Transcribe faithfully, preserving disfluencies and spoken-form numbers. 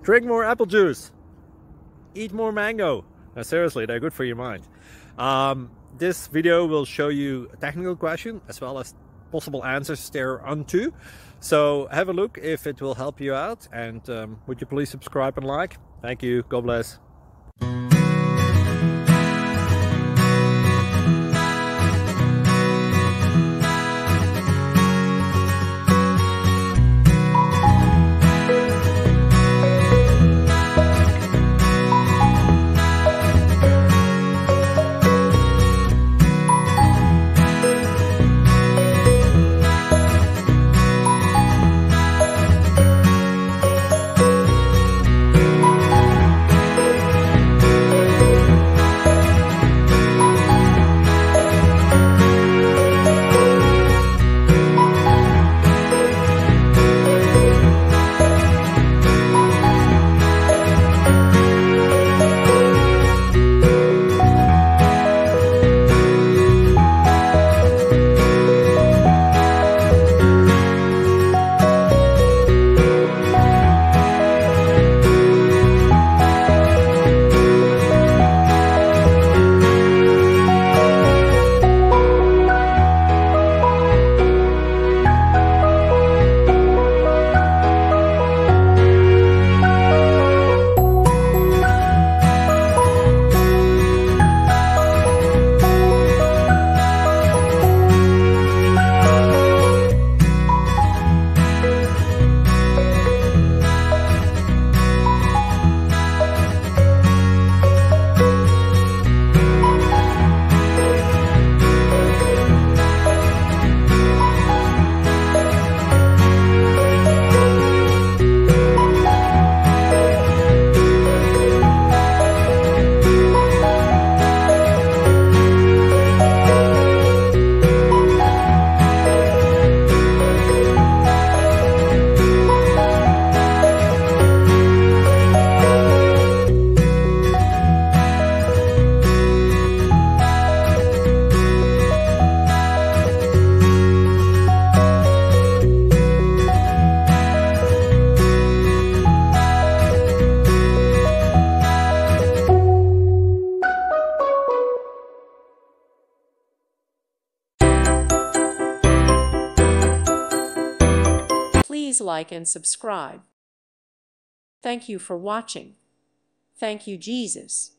Drink more apple juice. Eat more mango. Now, seriously, they're good for your mind. Um, this video will show you a technical question as well as possible answers thereunto. So have a look if it will help you out. And um, would you please subscribe and like? Thank you. God bless. Please like and subscribe. Thank you for watching. Thank you, Jesus.